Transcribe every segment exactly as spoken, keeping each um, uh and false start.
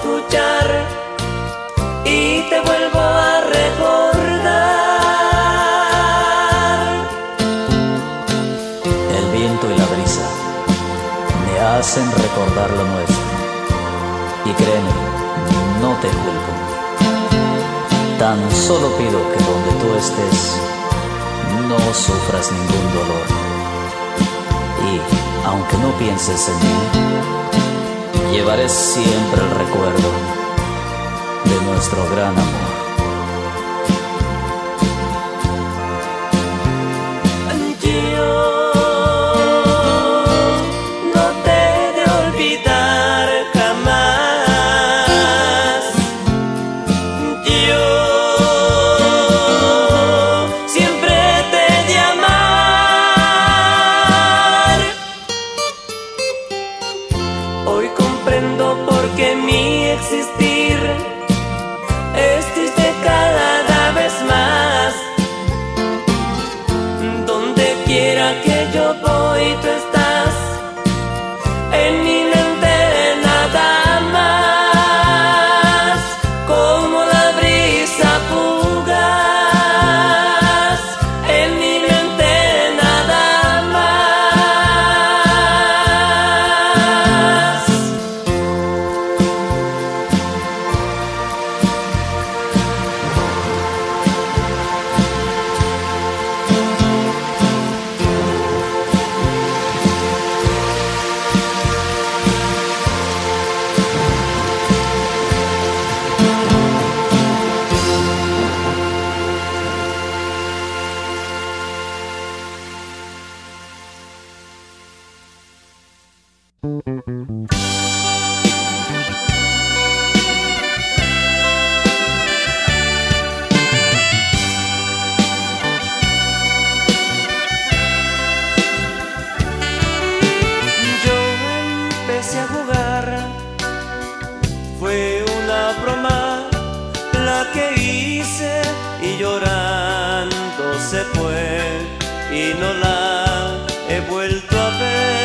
escuchar y te vuelvo a recordar. El viento y la brisa me hacen recordar lo nuestro, y créeme, no te culpo. Tan solo pido que donde tú estés no sufras ningún dolor, y aunque no pienses en mí, llevaré siempre el recuerdo de nuestro gran amor. Hoy comprendo por qué mi existir es triste cada vez más. Donde quiera que yo voy, tú estás en mi mente nada más, como la brisa fugaz, en mi mente nada más. A jugar, fue una broma la que hice y llorando se fue y no la he vuelto a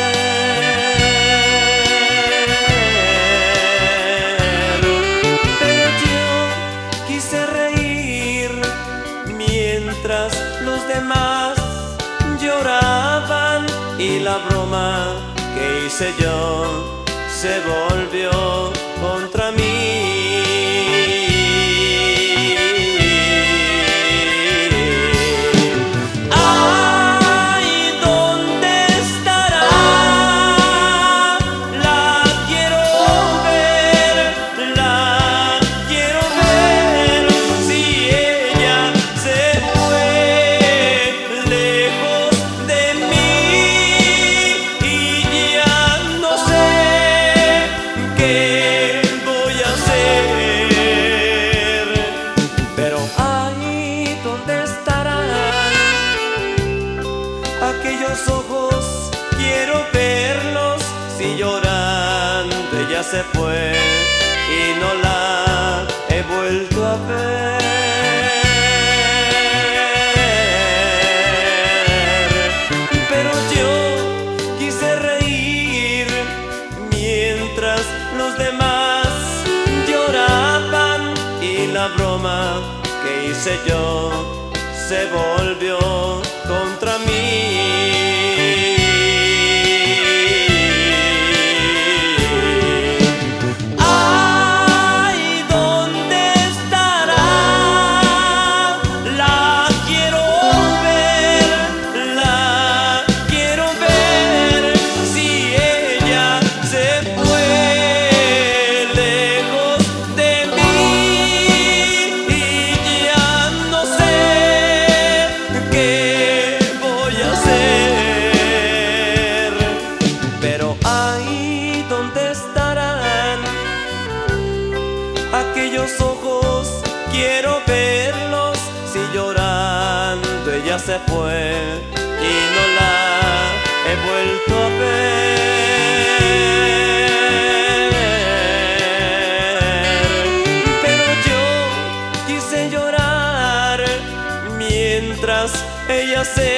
ver. Pero yo quise reír mientras los demás lloraban y la broma que hice yo se volvió contra mí. Ay, ¿dónde estará? La quiero ver, la quiero ver. Si ella se fue lejos de mí y ya no sé qué voy a hacer. Pero ahí donde estarán aquellos ojos, quiero verlos. Si llorando ella se fue y no la he vuelto a ver. Pero yo quise reír mientras los demás lloraban y la broma que hice yo se volvió contra mí. Ay, ¿dónde estará? La quiero ver, la quiero ver. Si ella se fue lejos de mí y ya no sé qué voy a hacer. Pero ahí donde estarán aquellos ojos, quiero verlos. Si llorando ella se fue y no la he vuelto a ver. Pero yo quise llorar mientras ella se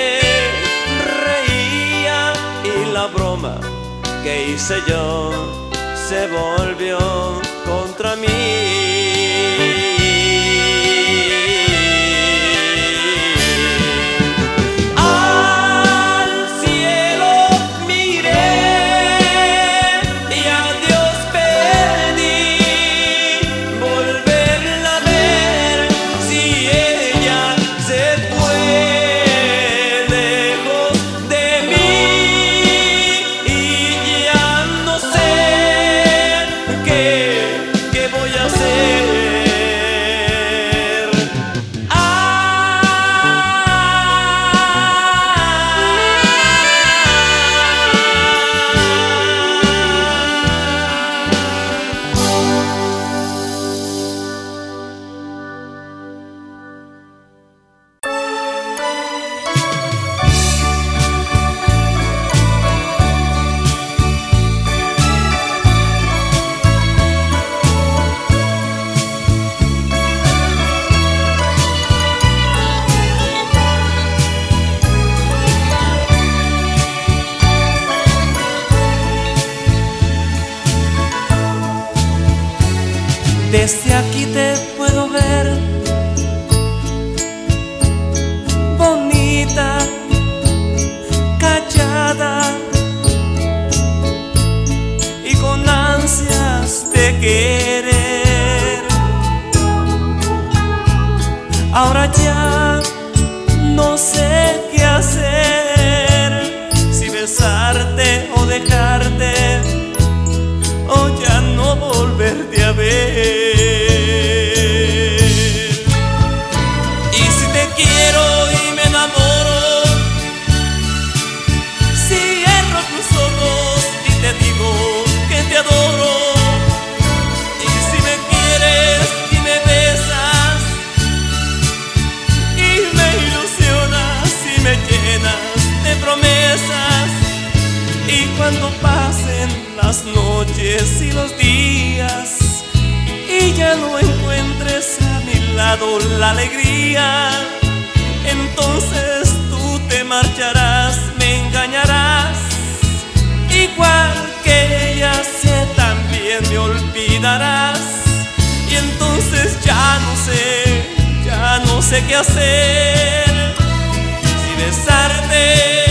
reía y la broma que hice yo se volvió contra contra mí. Desde aquí te puedo ver, bonita, callada y con ansias de querer. Ahora ya no sé qué hacer, si besarte o dejarte, o ya no volverte a ver. Y si te quiero y me enamoro, cierro tus ojos y te digo que te adoro. Y si me quieres y me besas y me ilusionas y me llenas de promesas, y cuando pasen las noches y los días y ya no encuentres a mi lado la alegría, entonces tú te marcharás, me engañarás, igual que ella sé, también me olvidarás. Y entonces ya no sé, ya no sé qué hacer, si besarte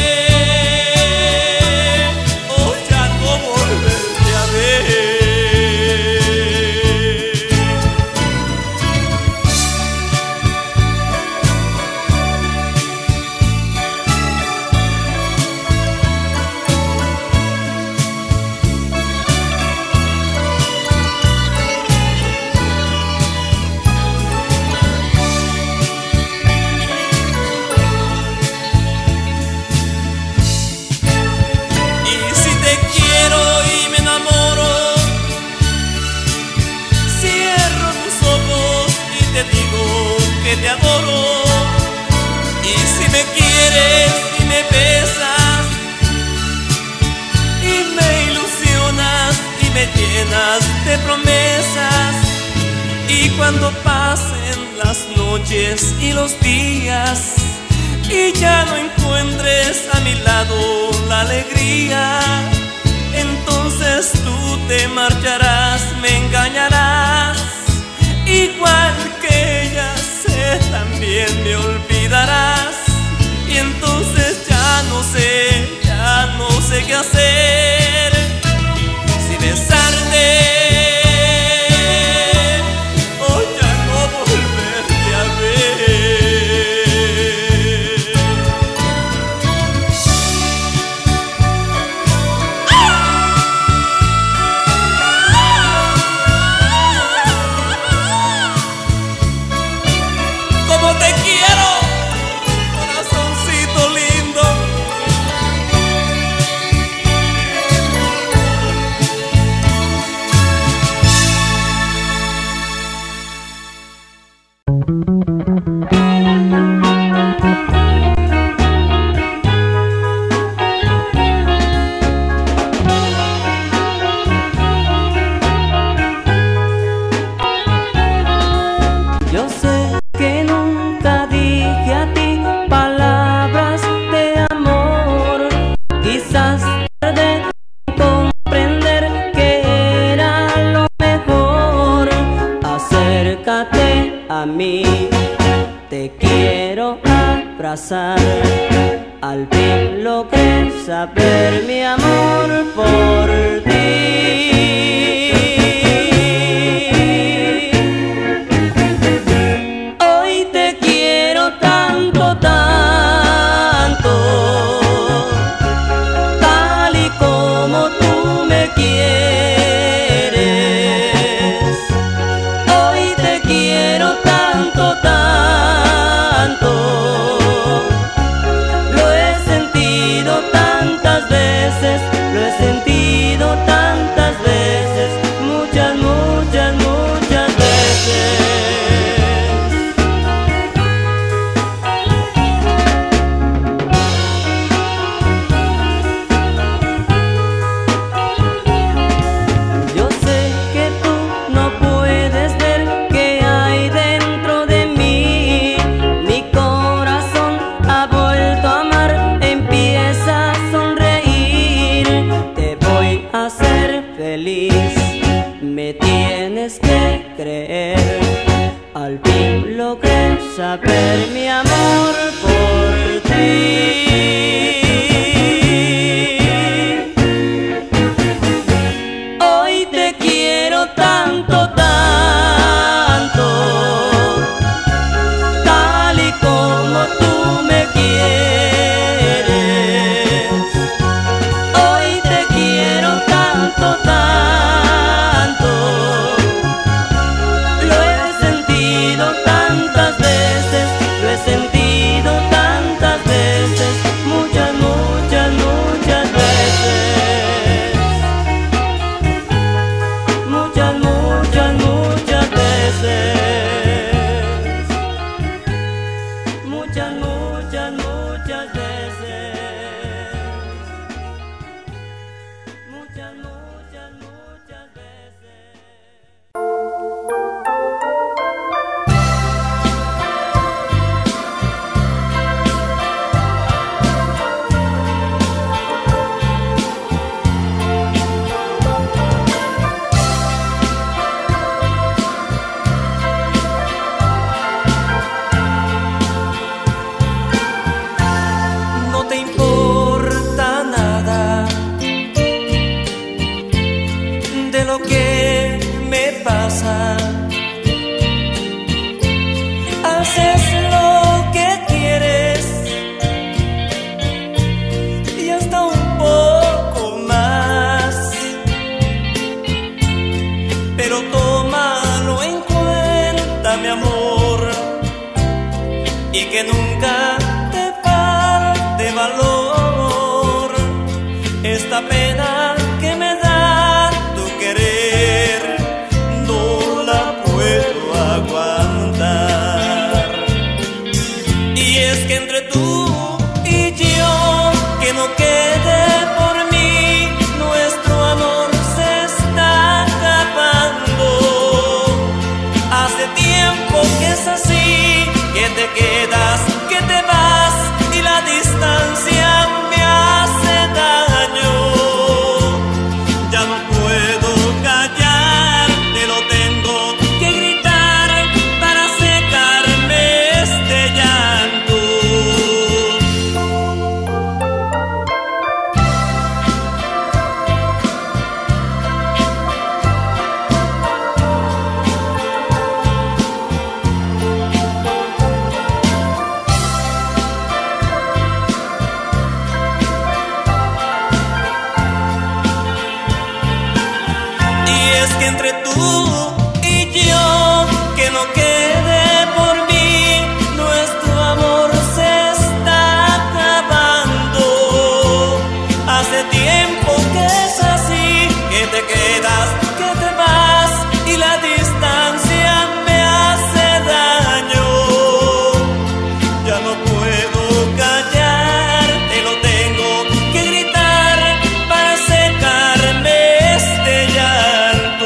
que te adoro. Y si me quieres y me besas y me ilusionas y me llenas de promesas, y cuando pasen las noches y los días y ya no encuentres a mi lado la alegría, entonces tú te marcharás, me engañarás, igual que ella sé, también me olvidarás. Y entonces ya no sé, ya no sé qué hacer, si besarte o ya no volverte a ver. ¡Como te quiero! abrazar. Al fin logré saber mi amor por ti. Hoy te quiero tanto, tanto, tal y como tú me quieres. Hoy te quiero tanto, tanto, lo he sentido tantas veces, lo he sentido tantas veces, muchas, muchas, muchas veces. Yo sé que tú no puedes ver qué hay dentro de mí. Mi corazón ha vuelto a amar, empieza a sonreír. Te voy a hacer feliz, me tienes que creer. Al fin logré saber mi amor por ti. Hoy te quiero tanto, tanto, tal y como tú me quieres. Hoy te quiero tanto, tanto, lo he sentido tantas veces, lo he sentido tantas veces, muchas, muchas, muchas veces. Muchas, muchas, muchas veces. Muchas, muchas, muchas veces. Muchas, muchas, muchas veces. No te importa nada de lo que me pasa. Haces lo que quieres y hasta un poco más, pero tómalo en cuenta, mi amor, y que nunca te falte valor. Esta pena que me da tu querer no la puedo aguantar. Y es que entre tú y yo, que no quede por mí, nuestro amor se está acabando. Hace tiempo que es así, que te quedas, que te vas, y la distancia me hace daño. Ya no puedo callar, te lo tengo que gritar para secarme este llanto. Y es que entre tú y yo, que no quede por mí, nuestro amor se está acabando. Hace tiempo que es así, que te quedas, que te vas, y la distancia me hace daño. Ya no puedo callar, te lo tengo que gritar para secarme este llanto.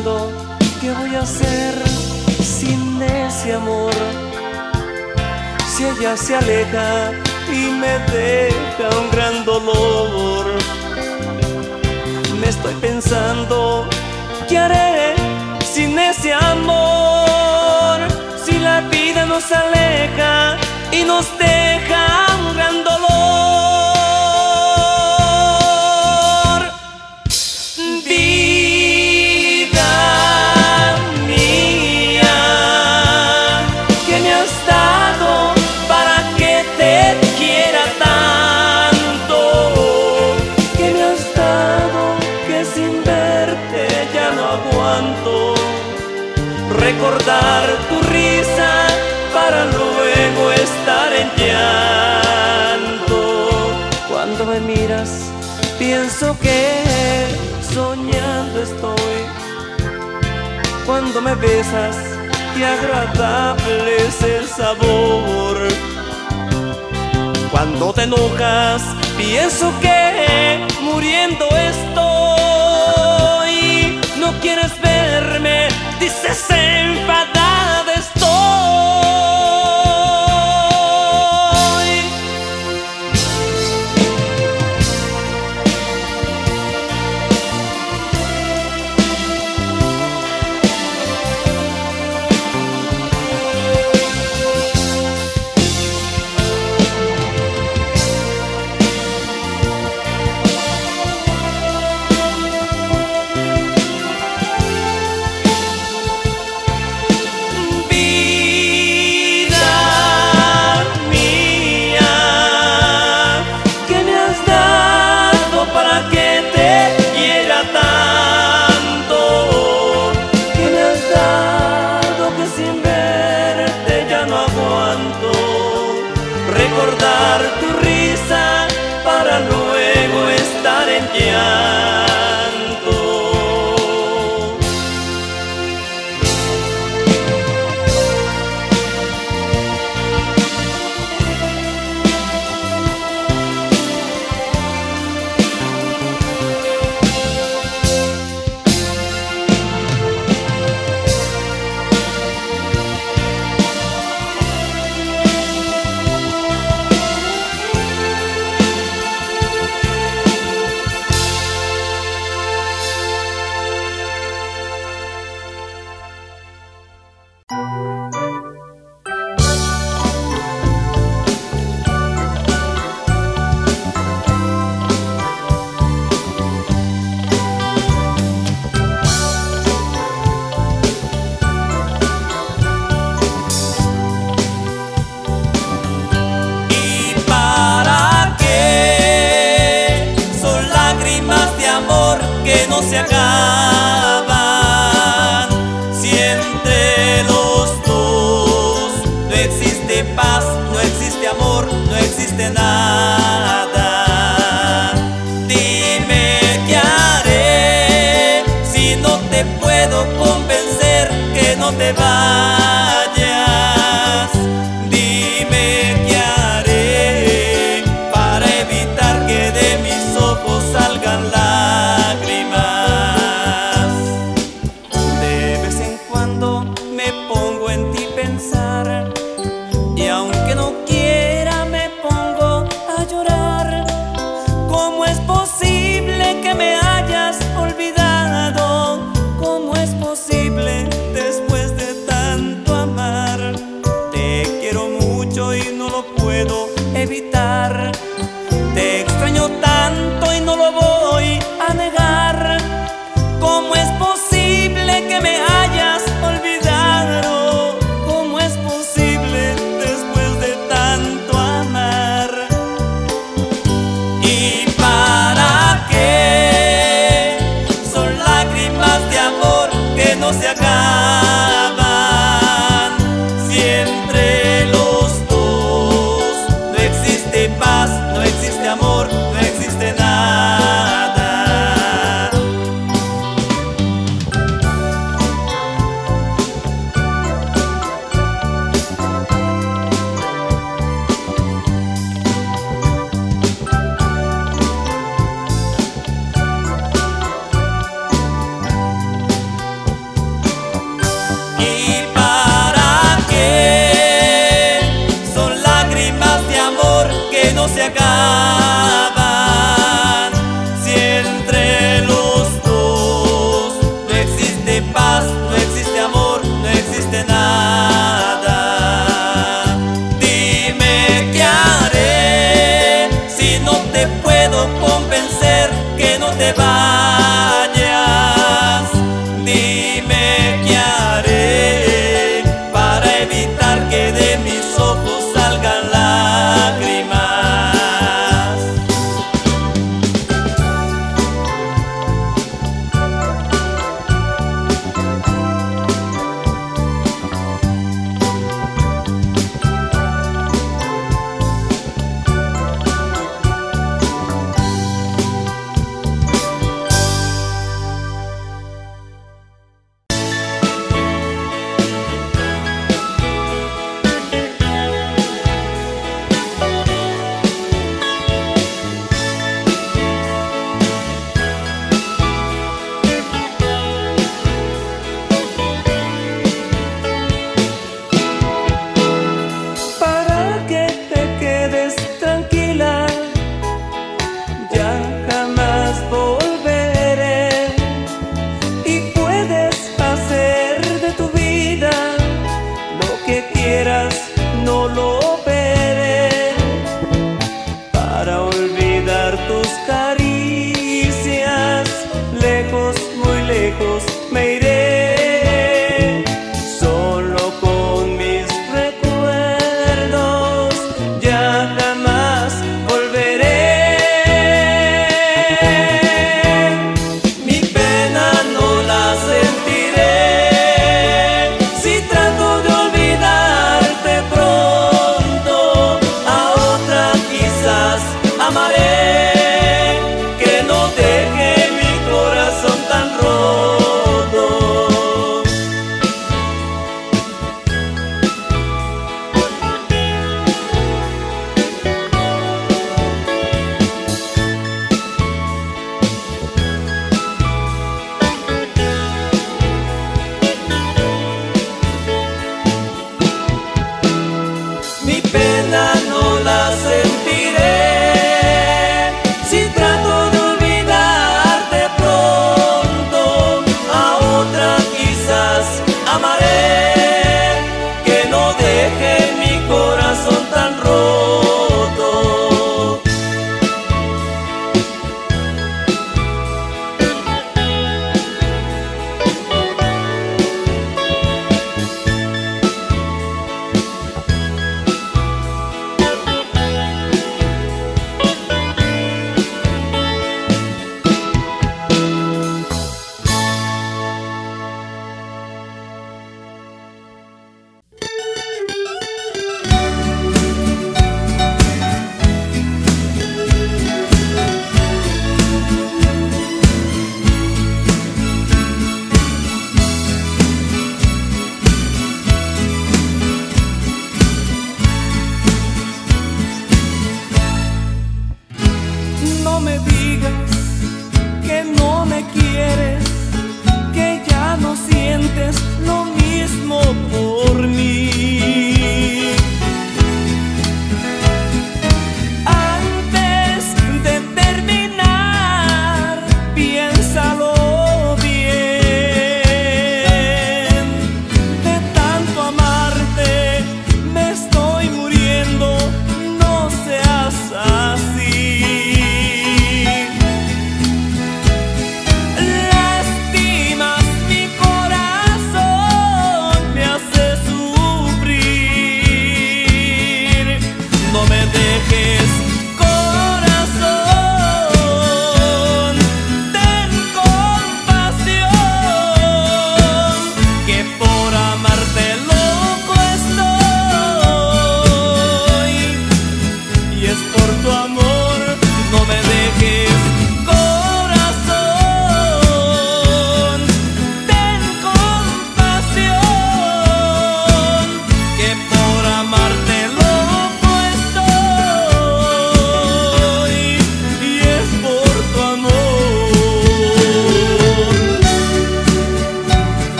pensando qué voy a hacer sin ese amor. Si ella se aleja y me deja un gran dolor, me estoy pensando qué haré sin ese amor. Si la vida nos aleja y nos deja un gran dolor. Vida mía, ¿qué me has dado para que te quiera tanto? ¿Qué me has dado que sin verte ya no aguanto? Recordar tu risa para luego estar en llanto. Cuando me miras pienso que soñando estoy. Cuando me besas qué agradable es el sabor. Cuando te enojas pienso que muriendo estoy. No quieres verme, dices enfadada estoy. Recordar tu risa para luego estar en llanto. Que no se acaban, si entre los dos no existe paz, no existe amor, no existe nada. Dime qué haré si no te puedo convencer que no te vayas. Dime qué haré para evitar que de mis ojos salgan lágrimas. Y aunque no quiera me pongo a llorar. ¿Cómo es posible que me hayas olvidado? ¿Cómo es posible después de tanto amar? Te quiero mucho y no lo puedo evitar. Te extraño tanto y no lo voy a negar. ¿Cómo es posible que me hayas olvidado? ¿Cómo es posible después de tanto amar? ¿Y para qué? Son lágrimas de amor que no se acaban. Si entre los dos no existe paz, no existe amor, no existe nada. ¿Y para qué? Son lágrimas de amor que no se acaban. Si entre los dos no existe paz, no existe amor, no existe nada. Dime qué haré si no te puedo convencer que no te vayas. Dime qué haré.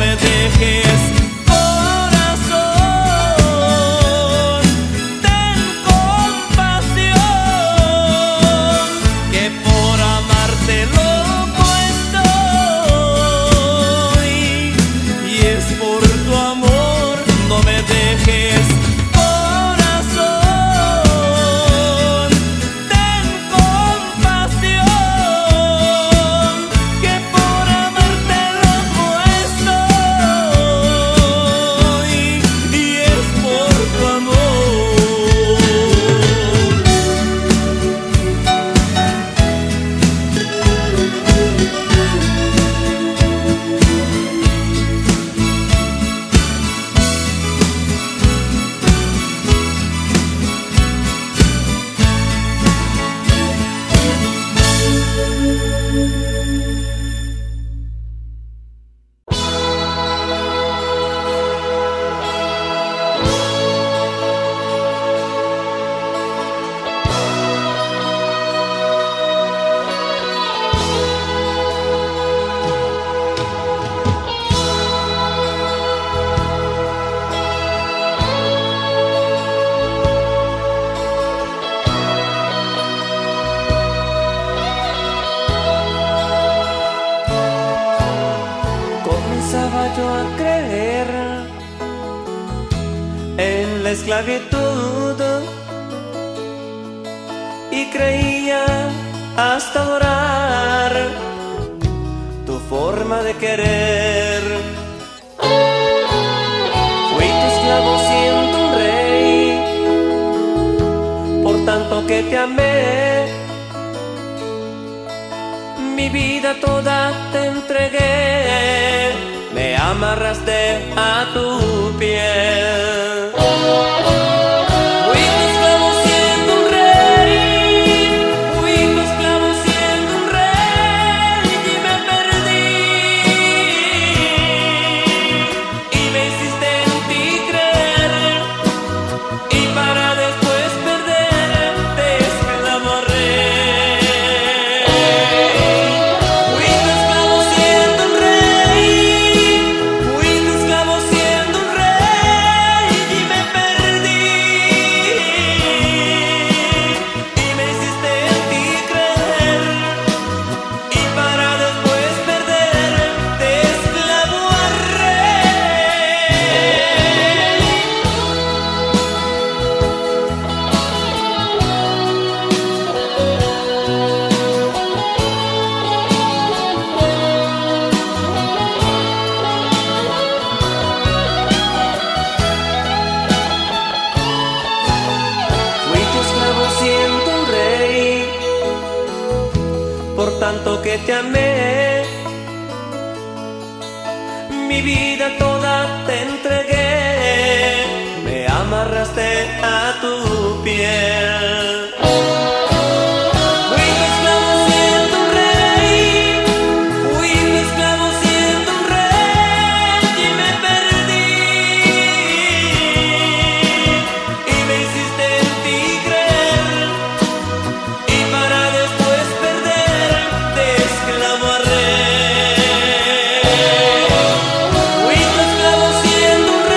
me dejes, corazón, ten compasión, que por amarte loco estoy, y es por tu amor, no me dejes, corazón, ten compasión, que por amarte loco estoy, y es por tu amor. Comenzaba yo a creer en la esclavitud y creía hasta adorar tu forma de querer. Fui tu esclavo siendo un rey, por tanto que te amé, mi vida toda te entregué, me amarraste a tu piel. Fui tu esclavo siendo un rey, fui tu esclavo siendo un rey, y me perdí, y me hiciste en ti creer, y para después perderte, esclavo a rey. Fui tu esclavo siendo un rey, fui tu esclavo siendo un rey, y me perdí, y me hiciste en ti creer, y para después perderte, esclavo a rey. Fui tu esclavo siendo un rey, por tanto que te amé, mi vida toda te entregué, me amarraste a tu piel. Fui tu esclavo siendo un rey, fui tu esclavo siendo un rey, y me perdí, y me hiciste en ti creer, y para después perderte, esclavo a rey. Fui tu esclavo siendo un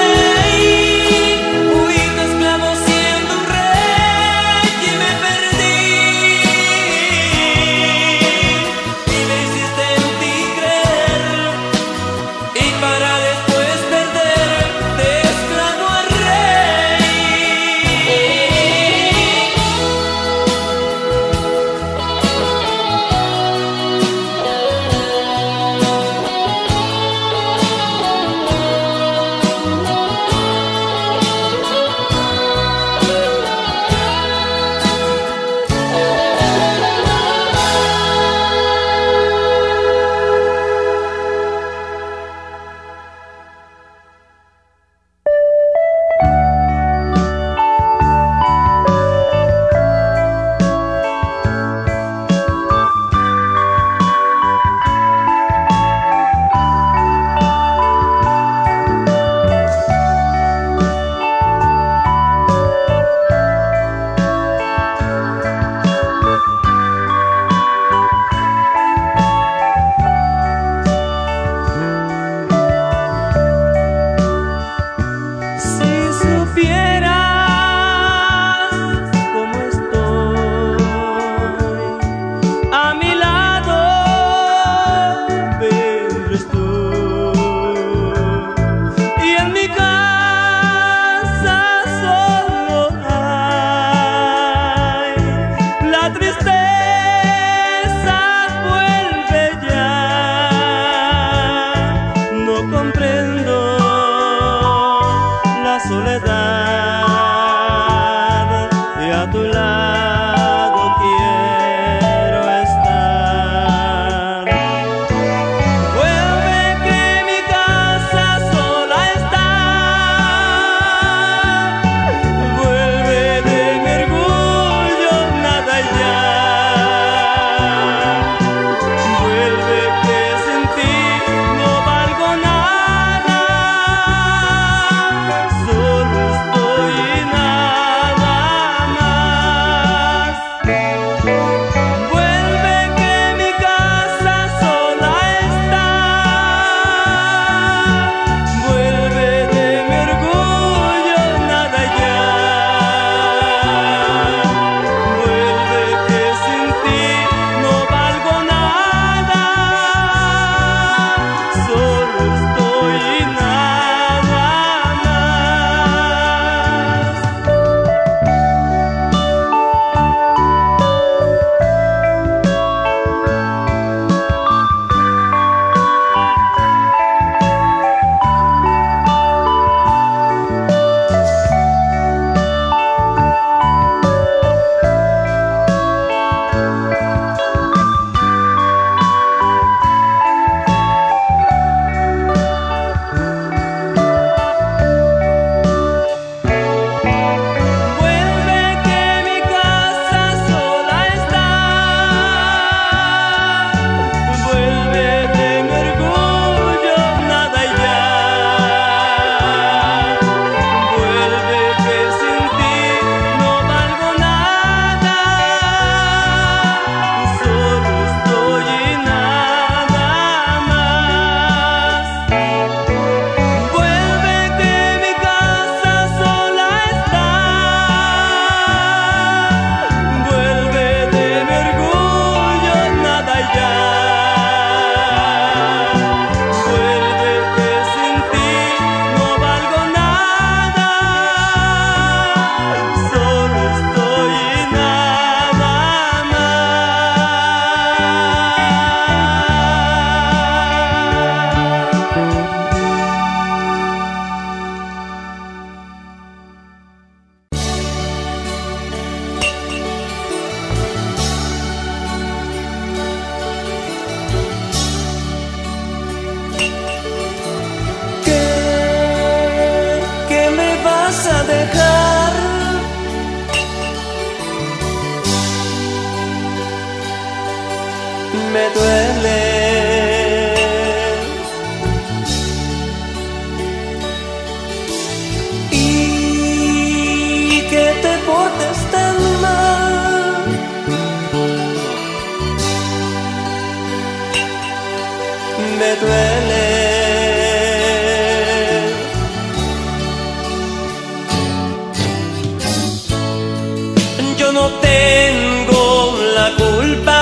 dejar. Me duele y que te portes tan mal. Me duele yo no tengo la culpa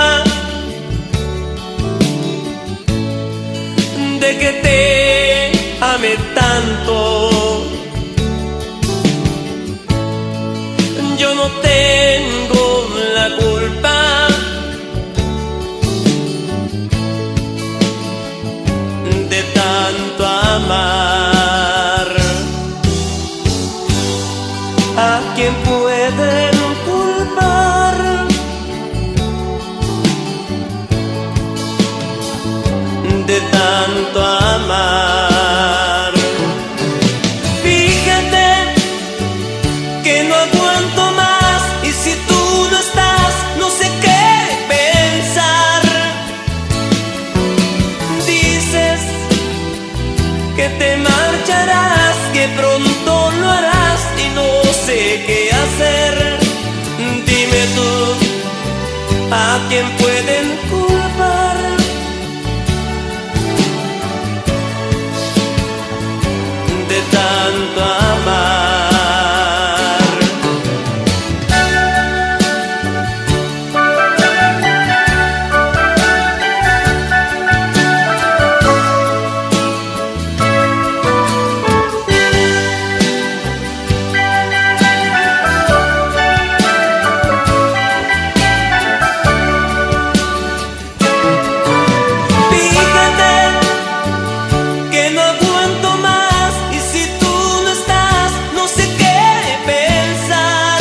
de que te ame tanto. Yo no tengo la culpa de tanto amar. ¿A quién pueden culpar? De tanto amar. Fíjate que no aguanto más y si tú no estás no sé qué pensar. Dices que te marcharás, que pronto lo harás y no sé qué hacer. Dime tú, ¿a quién pueden culpar? De tanto amar. Fíjate que no aguanto más y si tú no estás no sé qué pensar.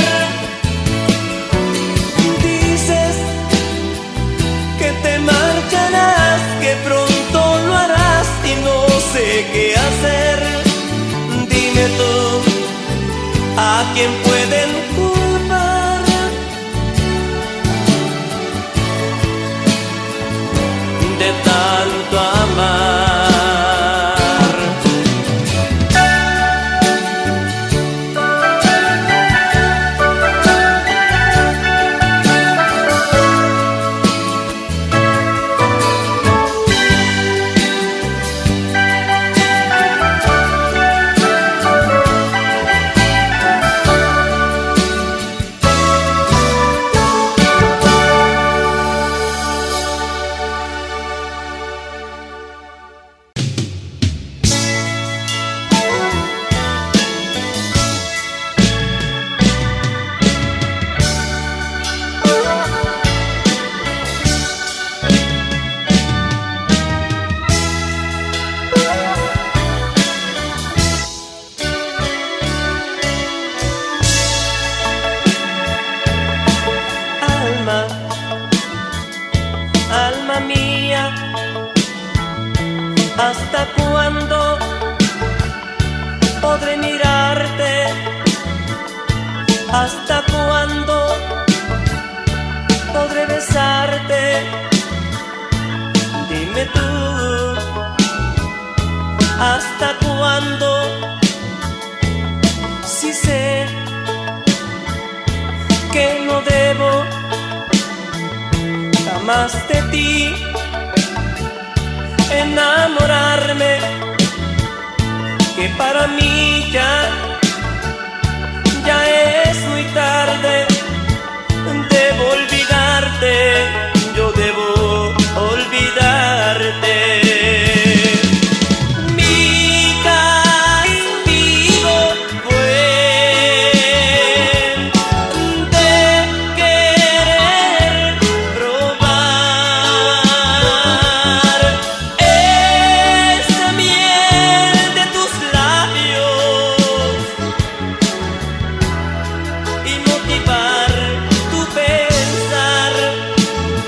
Dices que te marcharás, que pronto lo harás y no sé qué hacer. Dime tú, ¿a quién pueden culpar? De tanto amar. Alma, alma mía, ¿hasta cuándo podré mirarte? ¿Hasta cuándo podré besarte? Dime tú, ¿hasta cuándo? Si sé que no debo jamás de ti enamorarme, que para mí ya, ya es muy tarde. Debo olvidarte, yo debo olvidarte. Mi castigo fue de querer probar esa miel de tus labios y motivar tu pensar.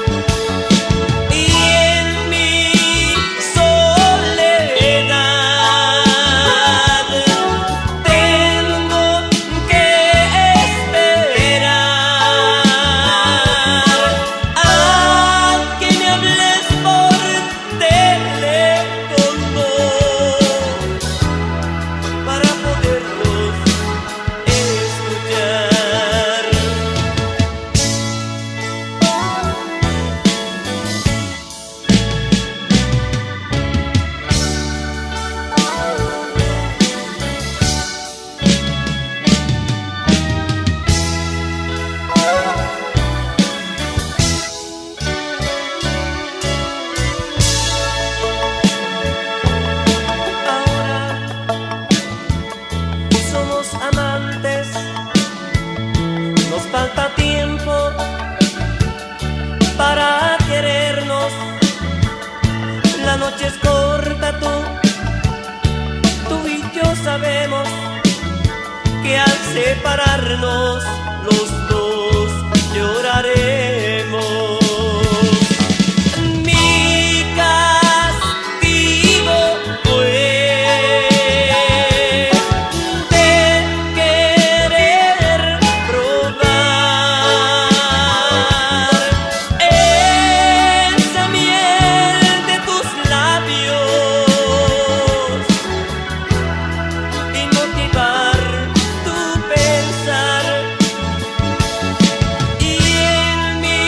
separarnos, los dos lloraremos. Mi castigo fue de querer probar esa miel de tus labios y motivar tu pensar, y en mi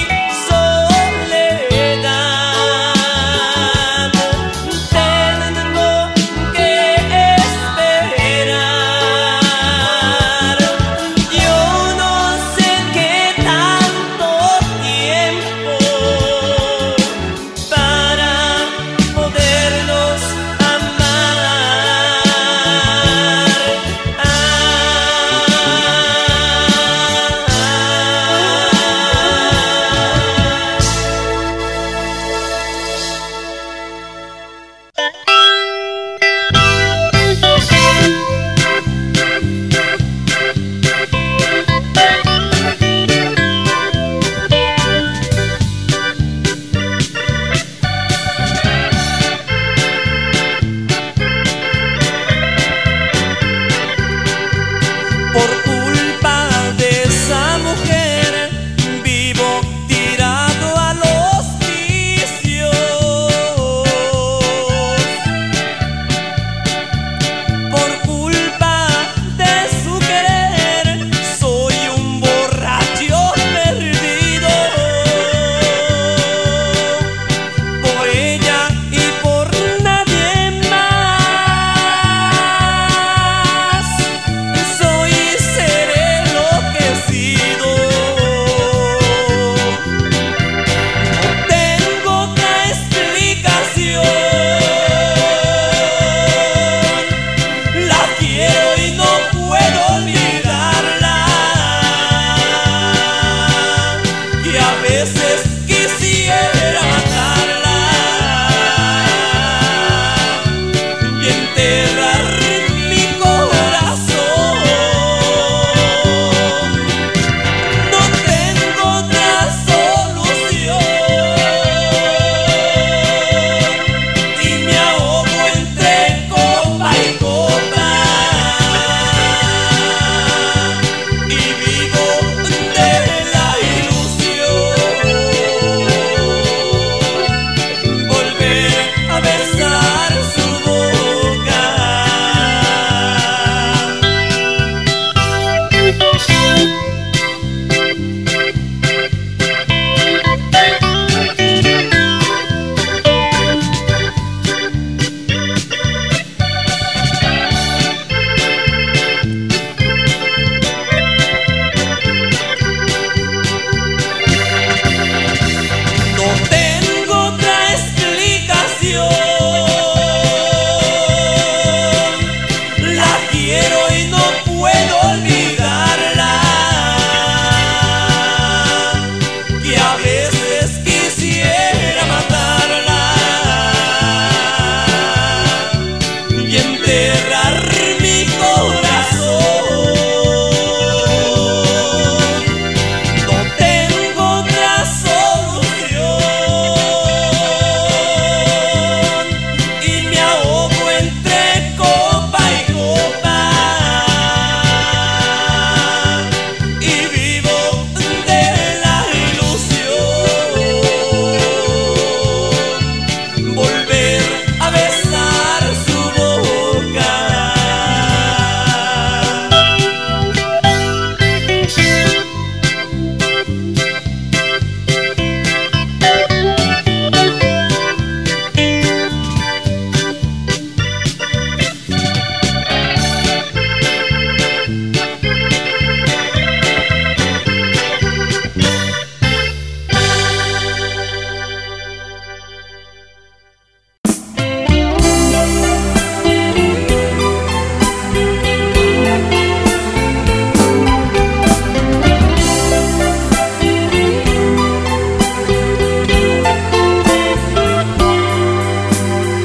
soledad tengo que esperar. Yo no sé qué tanto tiempo para podernos amar. Por culpa de esa mujer vivo tirado a los vicios. Por culpa de su querer soy un borracho perdido. Por ella y por nadie más soy ser enloquecido. No tengo otra explicación. La quiero y no puedo olvidarla. Y a veces quisiera matarla y enterrar mi corazón. No tengo otra solución y me ahogo entre copa y copa y vivo de la ilusión. Volver a besar su boca. No tengo otra explicación. La quiero y no puedo olvidarla. Que a veces quisiera matarla y enterrar mi corazón. No tengo otra solución y me ahogo entre copa y copa y vivo de la ilusión. Volver a besar su boca.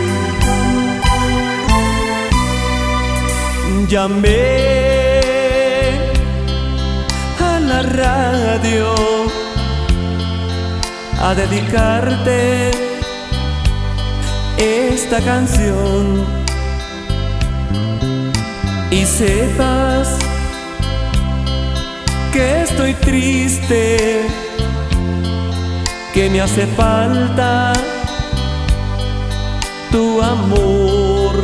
Llamé a dedicarte esta canción, y sepas que estoy triste, que me hace falta tu amor.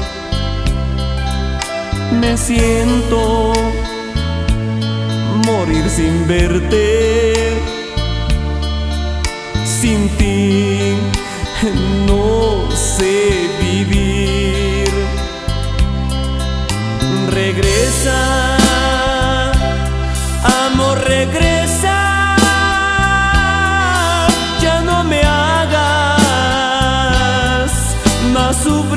Me siento morir sin verte, sin ti no sé vivir. Regresa, amor, regresa, ya no me hagas más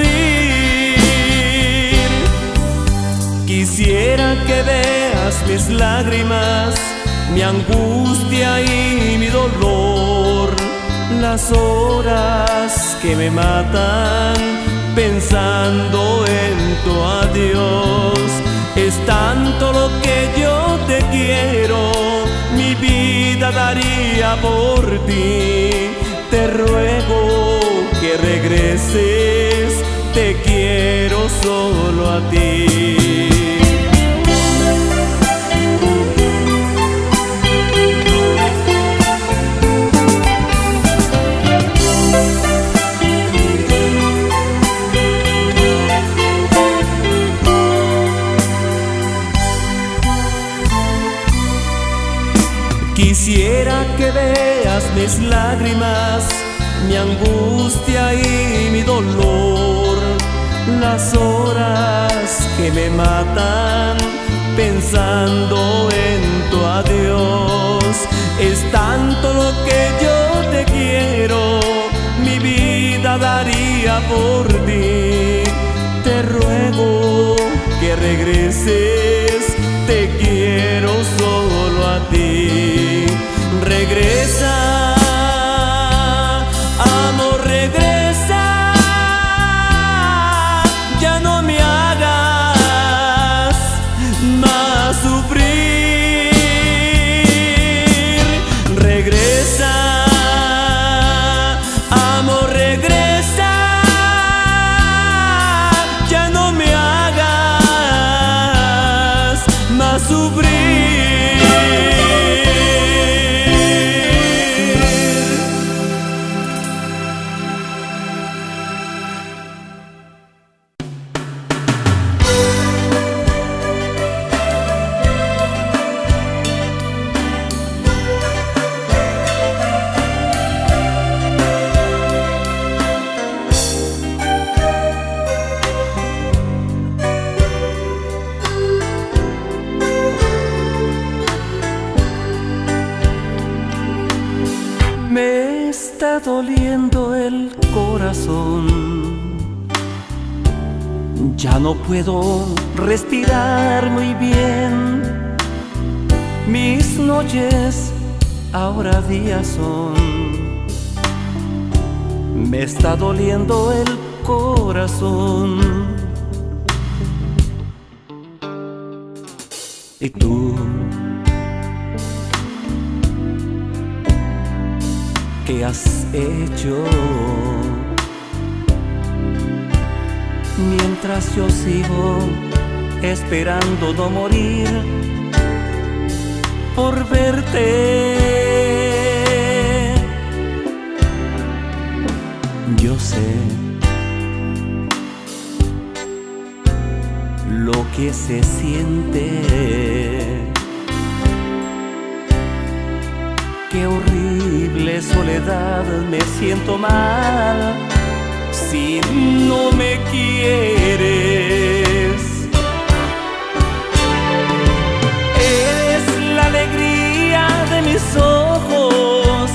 sufrir. Quisiera que veas mis lágrimas, mi angustia y mi dolor, las horas que me matan pensando en tu adiós. Es tanto lo que yo te quiero, mi vida daría por ti. Te ruego que regreses, te quiero solo a ti. Quisiera que veas mis lágrimas, mi angustia y mi dolor, las horas que me matan pensando en tu adiós. Es tanto lo que yo te quiero, mi vida daría por ti. Te ruego que regreses, te quiero solo a ti. Regresa, amor, regresa, ya no me hagas más sufrir. Regresa, amor, regresa, ya no me hagas más sufrir. Me está doliendo el corazón, ya no puedo respirar muy bien. Mis noches ahora días son. Me está doliendo el corazón. Y tú, ¿qué has hecho? Mientras yo sigo esperando no morir por verte. Yo sé lo que se siente. Qué horrible soledad, me siento mal si no me quieres. Eres la alegría de mis ojos,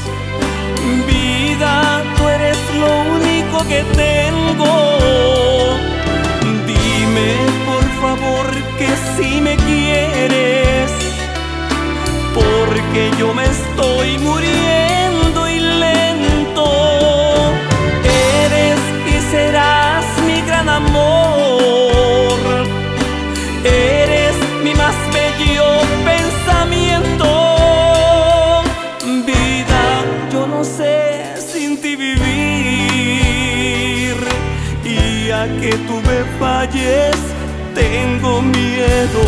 vida, tú eres lo único que tengo. Dime por favor que si me quieres, porque yo me estoy muriendo y lento. Eres y serás mi gran amor, eres mi más bello pensamiento. Vida, yo no a que tú me falles tengo miedo.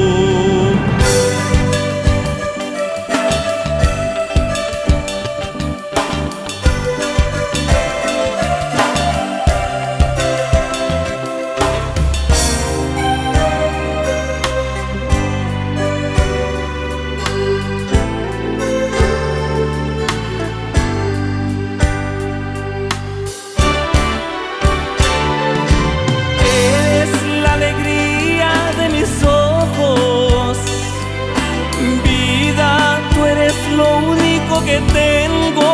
Que tengo,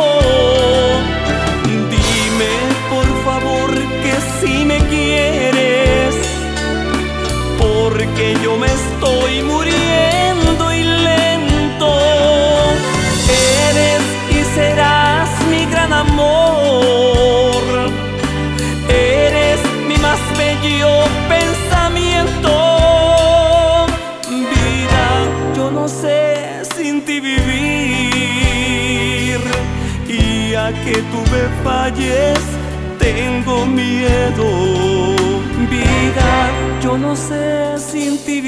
dime por favor que si me quieres, porque yo me estoy muriendo y lento. Eres y serás mi gran amor, eres mi más bello pensamiento. Vida, yo no sé sin ti vivir, y a que tú me falles tengo miedo. Vida, yo no sé sin ti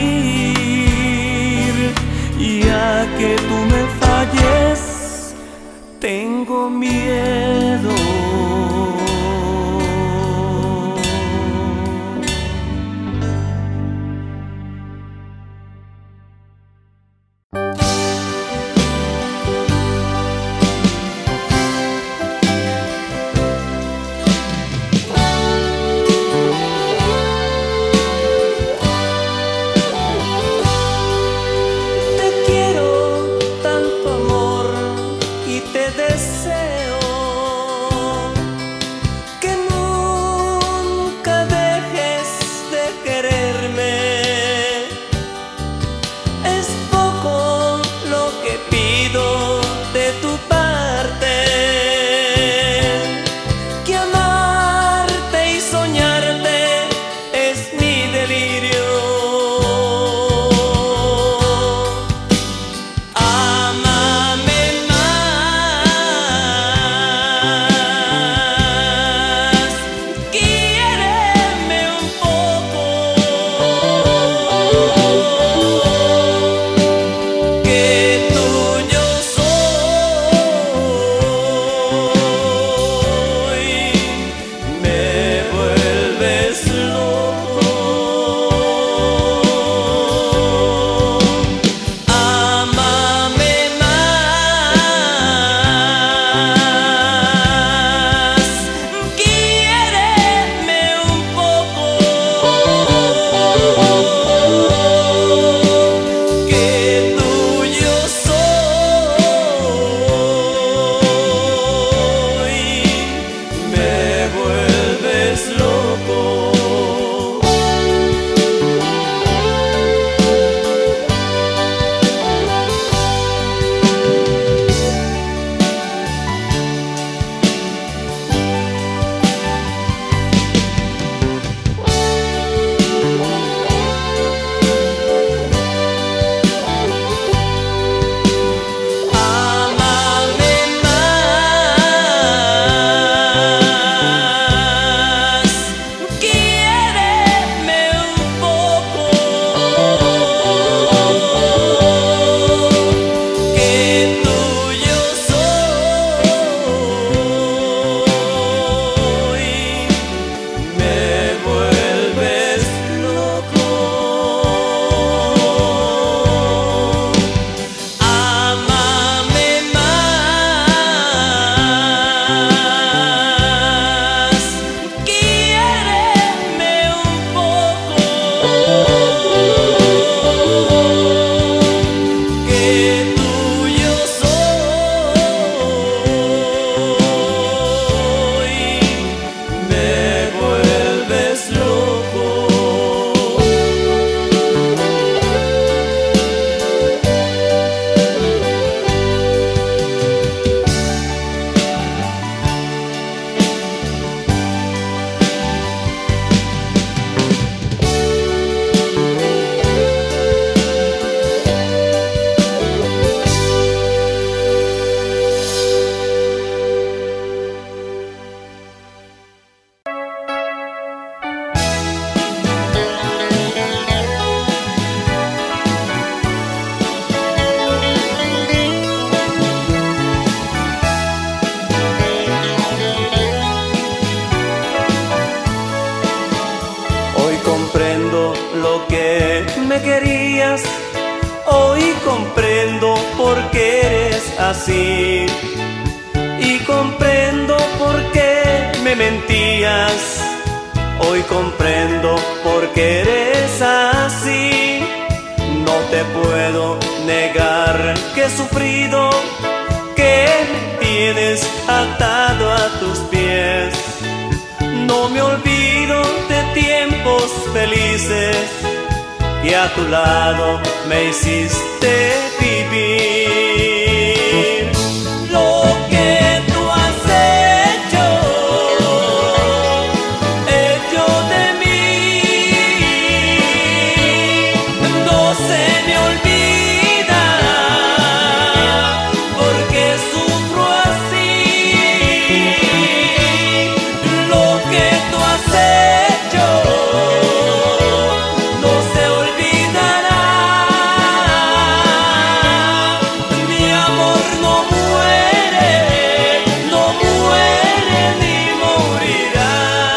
vivir, y a que tú me falles tengo miedo. Deseo lo que me querías. Hoy comprendo por qué eres así y comprendo por qué me mentías. Hoy comprendo por qué eres así. No te puedo negar que he sufrido, que me tienes atado a tus pies. No me olvido de tiempos felices que a tu lado me hiciste vivir. Lo que tú has hecho, hecho de mí, no se me olvida, porque sufro así. Lo que tú has hecho no se olvidará. Mi amor no muere, no muere ni morirá.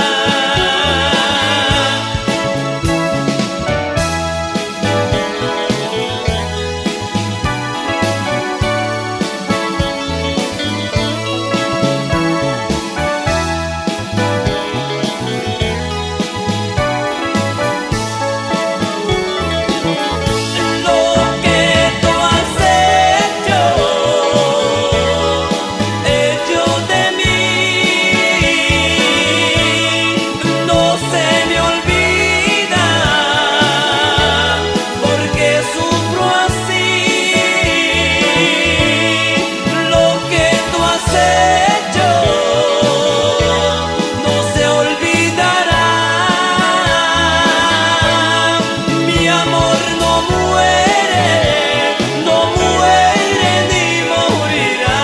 Lo que tú has hecho, hecho de mí, no se me olvida, porque sufro así. Lo que tú has hecho no se olvidará. Mi amor no muere, no muere ni morirá.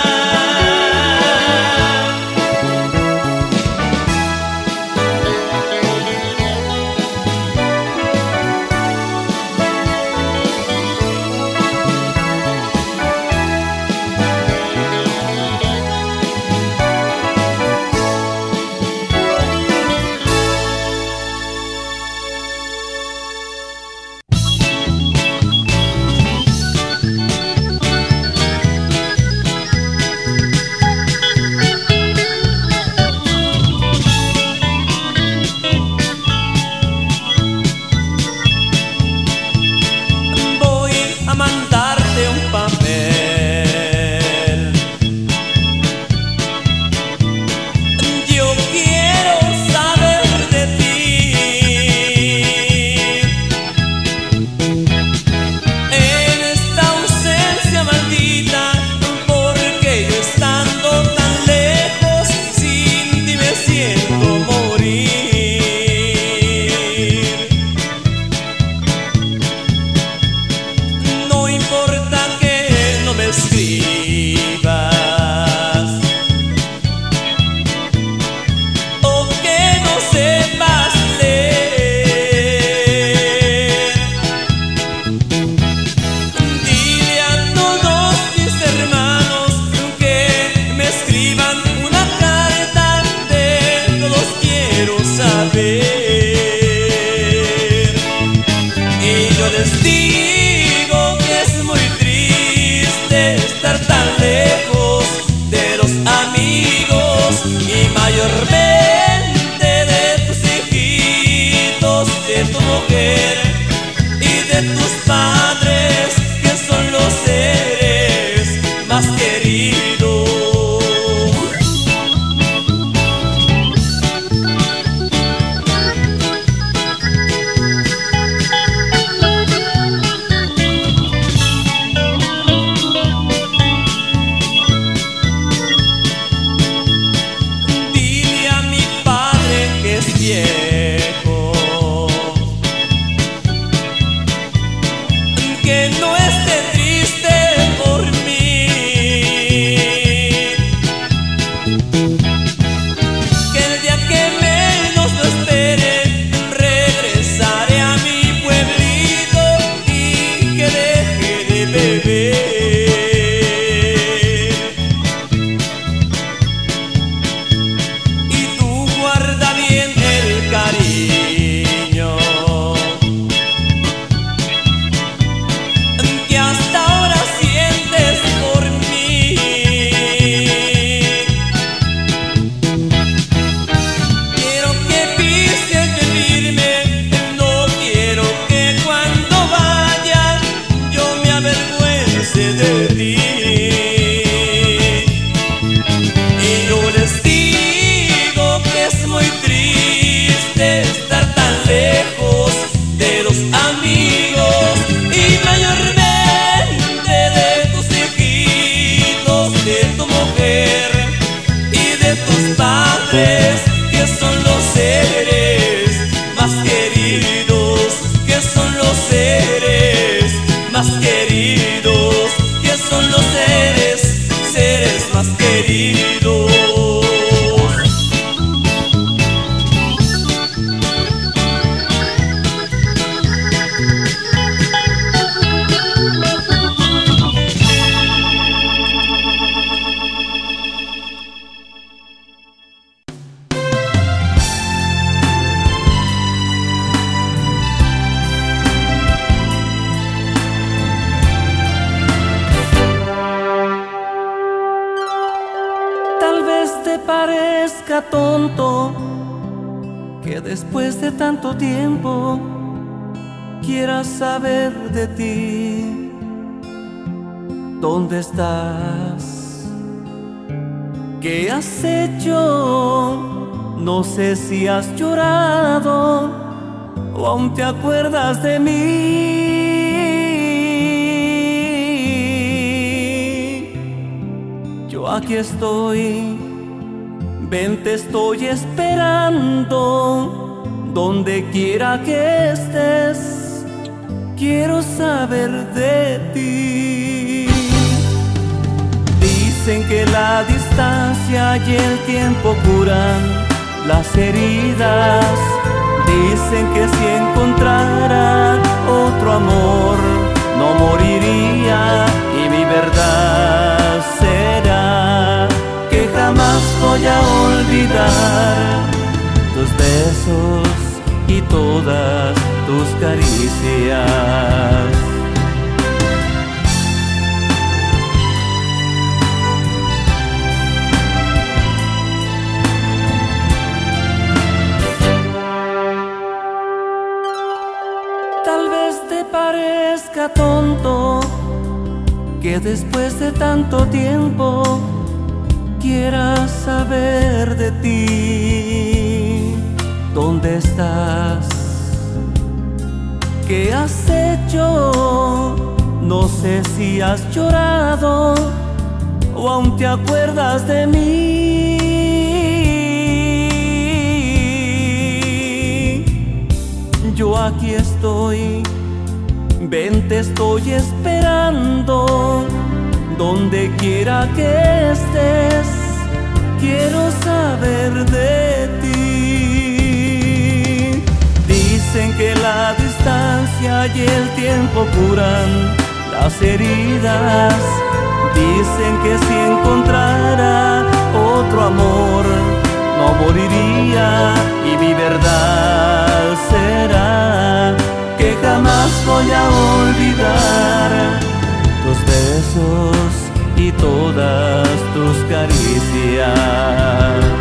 Voy a mandarte un papel. Yo quiero saber de ti. En esta ausencia maldita, porque yo estando tan lejos, sin ti me siento morir. No importa que no me escribas o que no sepas leer. Dile a todos mis hermanos que me escriban una carta, de todos quiero saber. Y yo les digo que es muy triste estar tan lejos de los amigos y mayormente de tus hijitos, de tu mujer y de tus padres, que son los seres más queridos. Dile a mi padre que es viejo, que no esté triste por mí, que el día que menos lo espere regresaré a mi pueblito y que deje de beber. Y tú guarda bien el tonto que después de tanto tiempo quiera saber de ti. ¿Dónde estás? ¿Qué has hecho? No sé si has llorado o aún te acuerdas de mí. Yo aquí estoy, ven, te estoy esperando. Donde quiera que estés, quiero saber de ti. Dicen que la distancia y el tiempo curan las heridas. Dicen que si encontrara otro amor no moriría, y mi verdad será que jamás voy a olvidar tus besos y todas tus caricias. Tal vez te parezca tonto que después de tanto tiempo quiera saber de ti. ¿Dónde estás? ¿Qué has hecho? No sé si has llorado o aún te acuerdas de mí. Yo aquí estoy, ven, te estoy esperando. Donde quiera que estés, quiero saber de ti. Dicen que la distancia y el tiempo curan las heridas. Dicen que si encontrara otro amor no moriría, y mi verdad será que jamás voy a olvidar tus besos y todas tus caricias.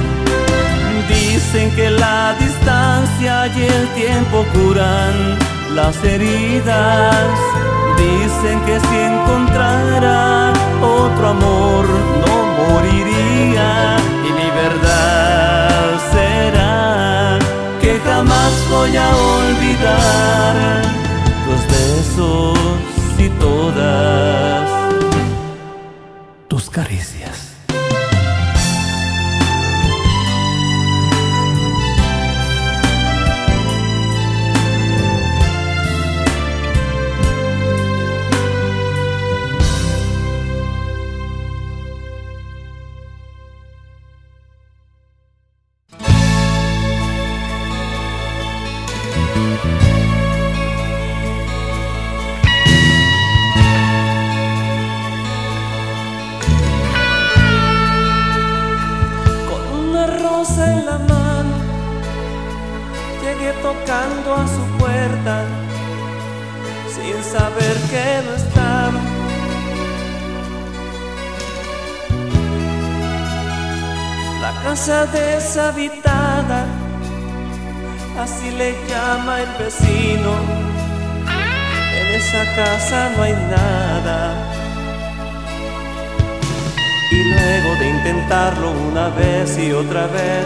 Dicen que la distancia y el tiempo curan las heridas. Dicen que si encontrara otro amor no moriría, y mi verdad será que jamás voy a olvidar tus besos y todas tus caricias. En la mano llegué tocando a su puerta sin saber que no estaba. La casa deshabitada, así le llama el vecino. En esa casa no hay nada. Y luego de intentarlo una vez y otra vez,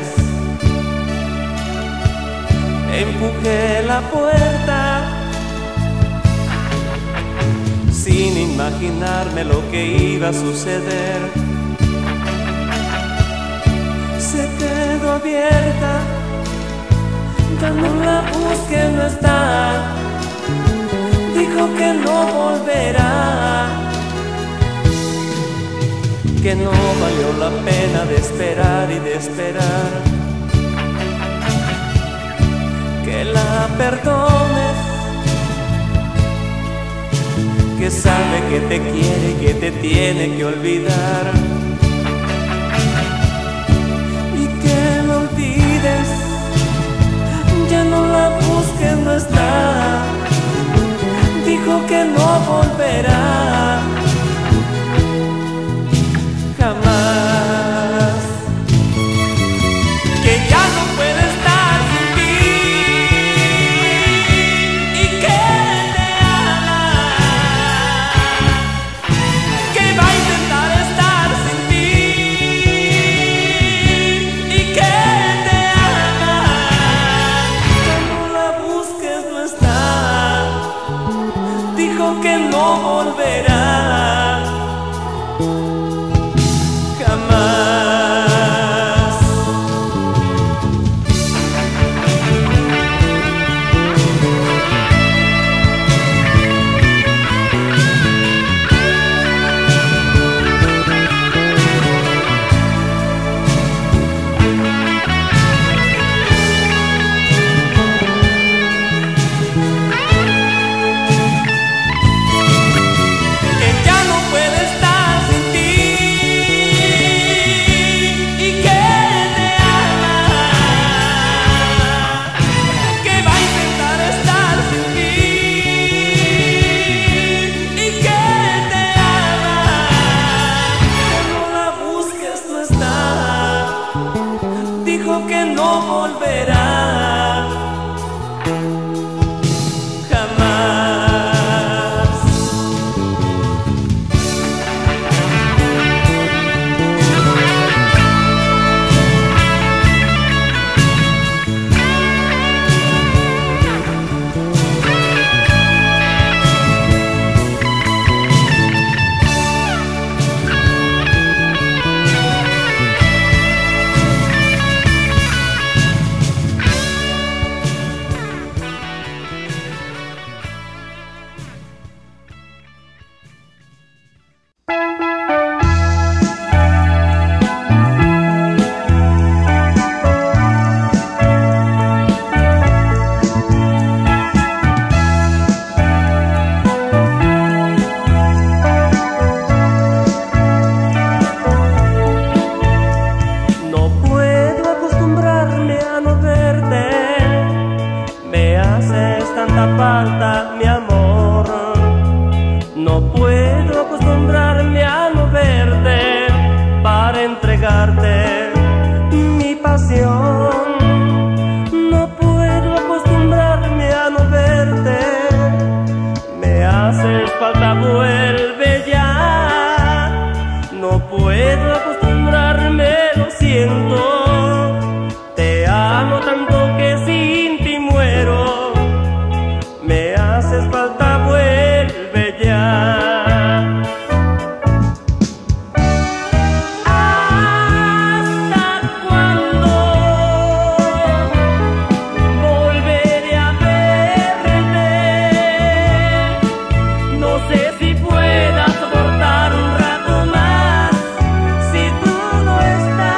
empujé la puerta sin imaginarme lo que iba a suceder. Se quedó abierta, ya no la busqué, no está. Dijo que no volverá, que no valió la pena de esperar y de esperar. Que la perdones, que sabe que te quiere y que te tiene que olvidar. Y que lo olvides, ya no la busques, no está. Dijo que no volverá. Jamás. volverá jamás. Que no volverá jamás. Falta mi amor, no puedo acostumbrarme a no verte para entregarte mi pasión. No puedo acostumbrarme a no verte, me haces falta, vuelve ya. No puedo acostumbrarme, lo siento, te amo tanto que sin ti muero. Me haces falta, vuelve ya. ¿Hasta cuándo volveré a verte? No sé si pueda soportar un rato más si tú no estás.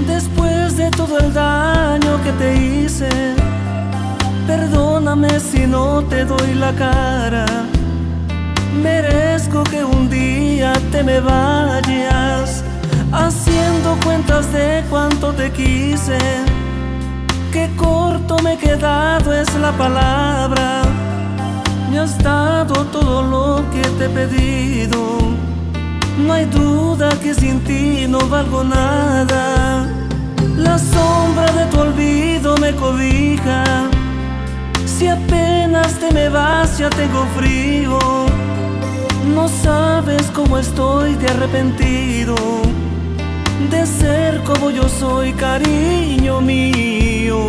Después de todo el daño que te hice, perdóname si no te doy la cara. Merezco que un día te me vayas, haciendo cuentas de cuánto te quise. Qué corto me he quedado es la palabra. Me has dado todo lo que te he pedido. No hay duda que sin ti no valgo nada. La sombra de tu olvido me cobija. Si apenas te me vas ya tengo frío. No sabes cómo estoy de arrepentido de ser como yo soy, cariño mío.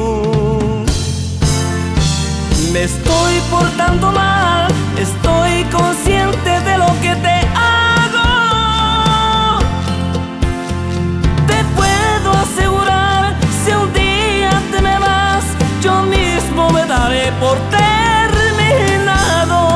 Me estoy portando mal, estoy consciente de lo que te hago. Te puedo asegurar, si un día te me vas, yo mismo me daré por terminado.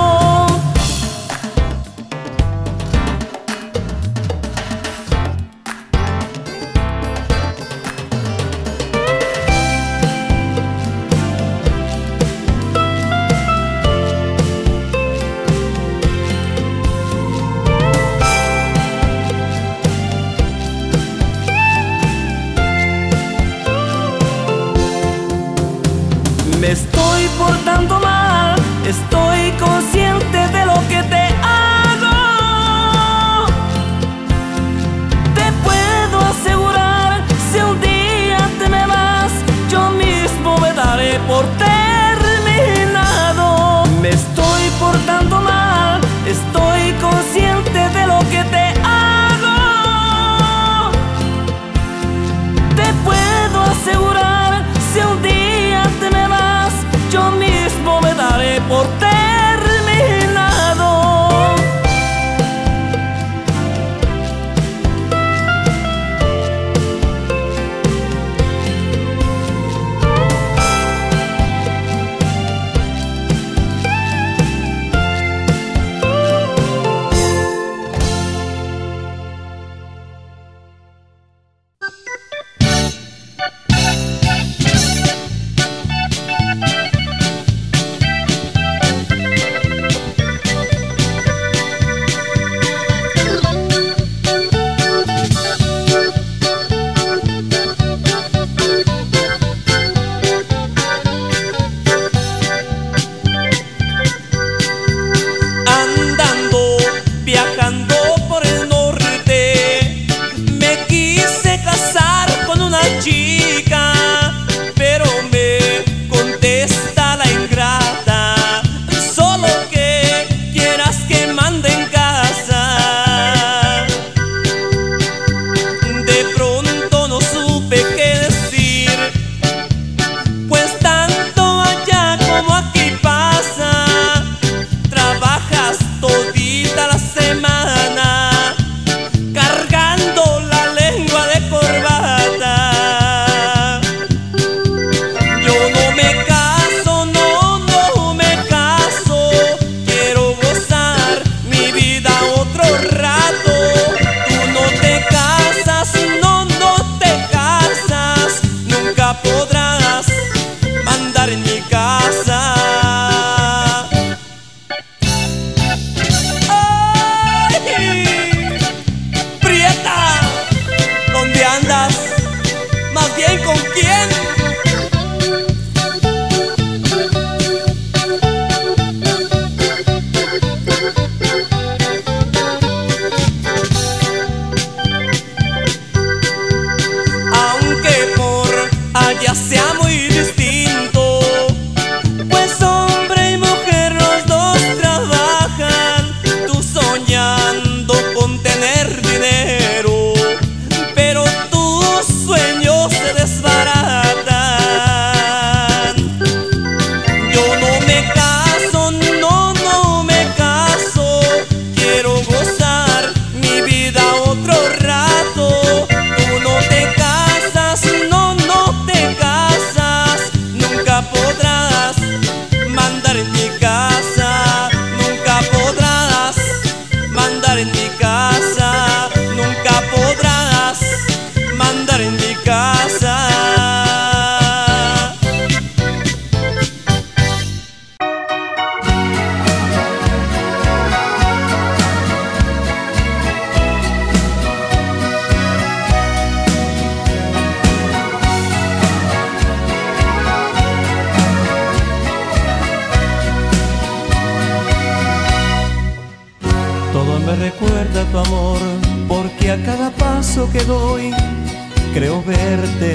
cada paso que doy creo verte.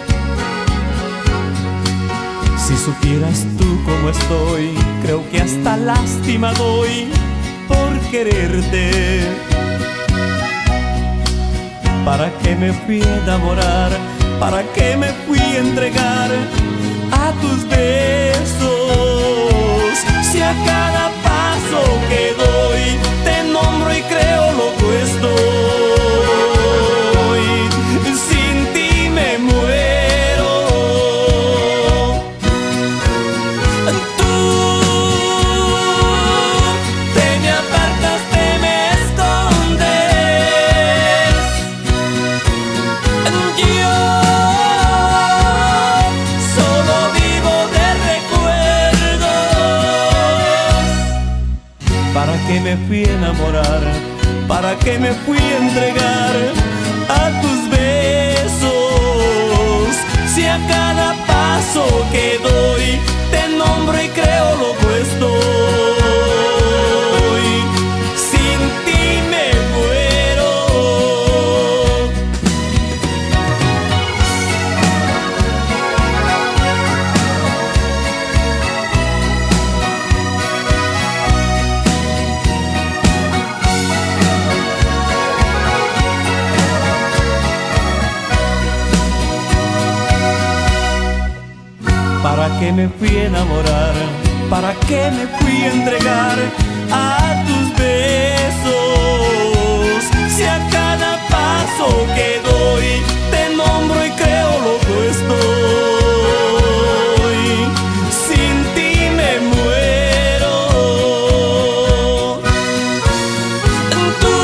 Si supieras tú cómo estoy, creo que hasta lástima doy por quererte. ¿Para qué me fui a enamorar? ¿Para qué me fui a entregar a tus besos? Si a cada paso que doy te nombro y creo loco estoy. Sin ti me muero. Tú te me apartas, te me escondes. Yo solo vivo de recuerdos. ¿Para qué me fui a enamorar? ¿Para qué me fui a entregar a tus besos? Si a cada paso que doy te nombro y creo loco estoy. Sin ti me muero. ¿Para qué me fui a enamorar? ¿Para qué me fui a entregar a tus besos? Si a cada paso que doy te nombro y creo loco estoy. Sin ti me muero. Tú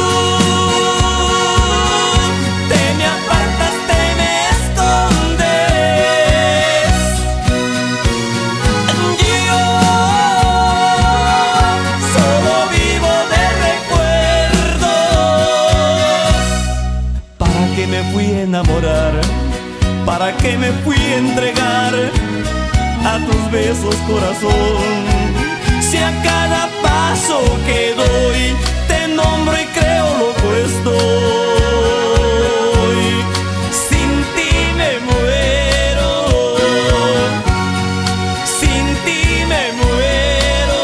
te me apartas, te me escondes. Yo solo vivo de recuerdos. ¿Para qué me fui a enamorar? ¿Para qué me fui a entregar a tus besos, corazón? Si a cada paso que doy te nombro y creo loco estoy. Sin ti me muero. Sin ti me muero.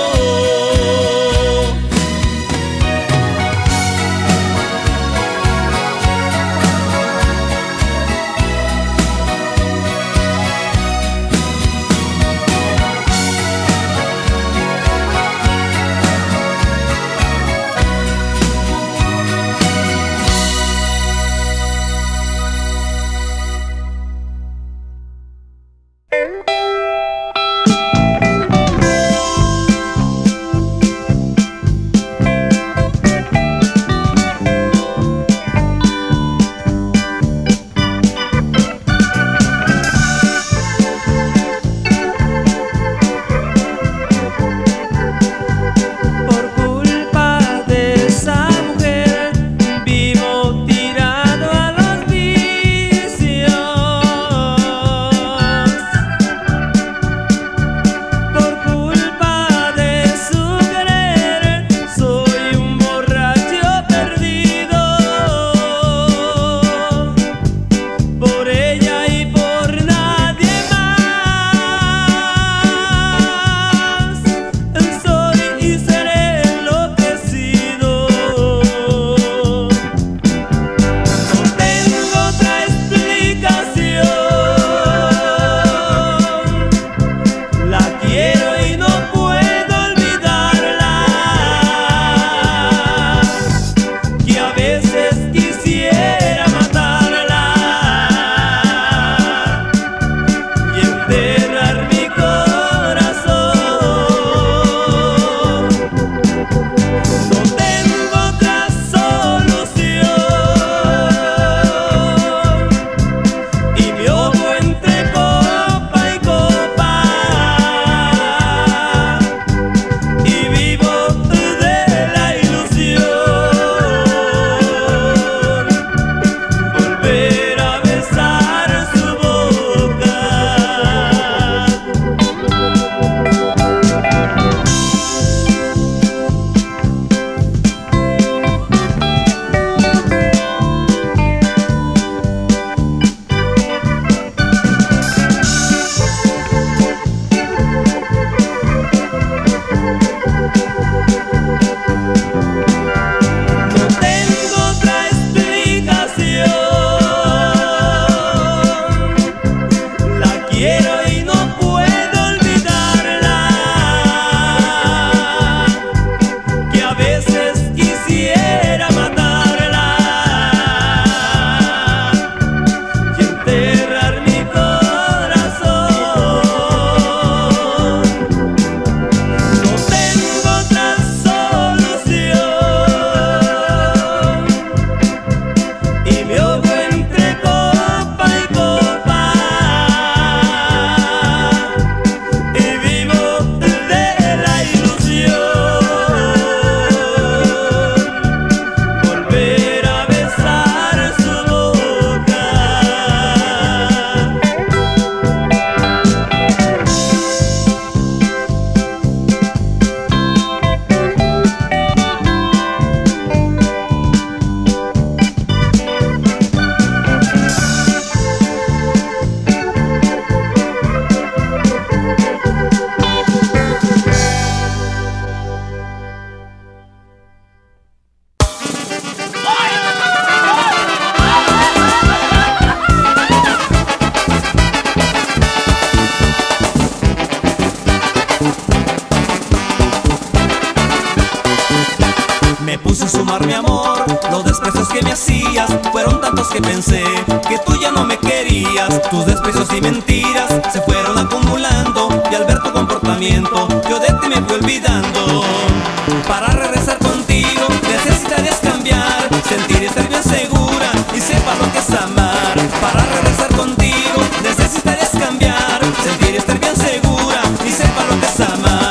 tantos que pensé que tú ya no me querías. Tus desprecios y mentiras se fueron acumulando, y al ver tu comportamiento yo de ti me fui olvidando. Para regresar contigo necesitarías cambiar, sentir y estar bien segura y sepa lo que es amar. Para regresar contigo necesitarías cambiar, sentir y estar bien segura y sepa lo que es amar.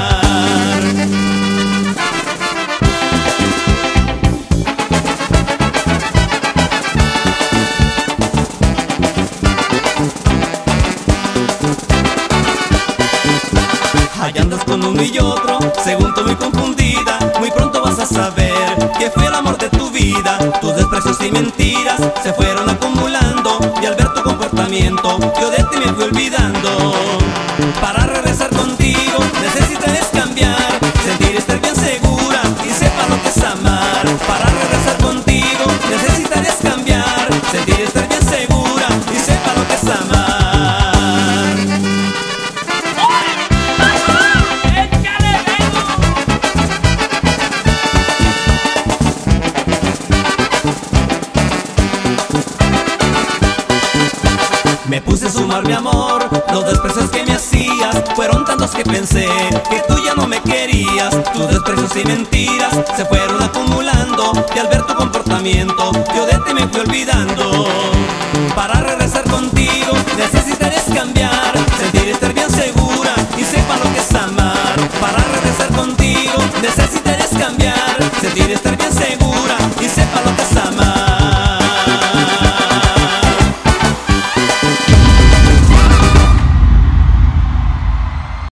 Allá andas con uno y otro, según tú muy confundida. Muy pronto vas a saber que fue el amor de tu vida. Tus desprecios y mentiras se fueron acumulando, y al ver tu comportamiento yo de ti me fui olvidando. Para regresar contigo necesitarías cambiar, sentir y estar bien segura y sepa lo que es amar. Para regresar contigo necesitarías cambiar, sentir y estar bien segura y sepa lo que es amar. Me puse a sumar mi amor, los desprecios que me hacías fueron tantos que pensé que tú ya no me querías. Tus desprecios y mentiras se fueron acumulando, y al ver tu comportamiento yo de ti me fui olvidando. Para regresar contigo necesitarías cambiar, sentir y estar bien segura y sepa lo que es amar. Para regresar contigo necesitarías cambiar, sentir y estar